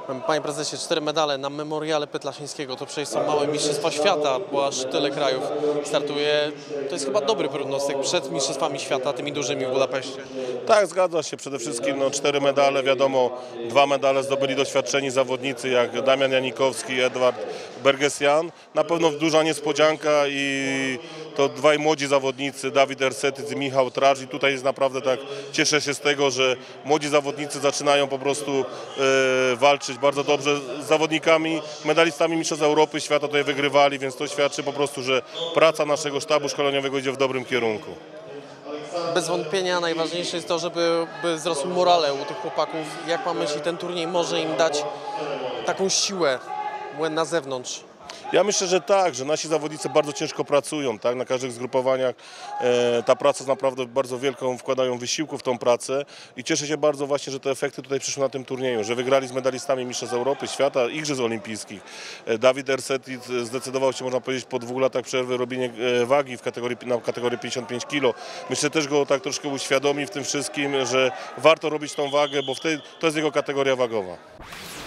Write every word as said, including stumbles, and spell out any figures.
Panie prezesie, cztery medale na memoriale Pytlaszyńskiego, to przecież są małe mistrzostwa świata, bo aż tyle krajów startuje. To jest chyba dobry prognostyk przed mistrzostwami świata, tymi dużymi w Budapeszcie. Tak, zgadza się. Przede wszystkim no, cztery medale, wiadomo, dwa medale zdobyli doświadczeni zawodnicy jak Damian Janikowski i Edward Bergesian. Na pewno duża niespodzianka i to dwaj młodzi zawodnicy, Dawid Ersetyc i Michał Tracz. I tutaj jest naprawdę tak, cieszę się z tego, że młodzi zawodnicy zaczynają po prostu e, walczyć bardzo dobrze z zawodnikami, medalistami Mistrzostw Europy, świata tutaj wygrywali, więc to świadczy po prostu, że praca naszego sztabu szkoleniowego idzie w dobrym kierunku. Bez wątpienia najważniejsze jest to, żeby by wzrosły morale u tych chłopaków. Jak pan myśli, ten turniej może im dać taką siłę na zewnątrz? Ja myślę, że tak, że nasi zawodnicy bardzo ciężko pracują, tak, na każdych zgrupowaniach e, ta praca naprawdę bardzo wielką wkładają wysiłku w tą pracę i cieszę się bardzo właśnie, że te efekty tutaj przyszły na tym turnieju, że wygrali z medalistami Mistrzostw Europy, świata, Igrzysk Olimpijskich. E, Dawid Ersetyc zdecydował się, można powiedzieć, po dwóch latach przerwy robienie e, wagi w kategorii, na kategorii pięćdziesiąt pięć kilo. Myślę, że też go tak troszkę uświadomi w tym wszystkim, że warto robić tą wagę, bo w tej, to jest jego kategoria wagowa.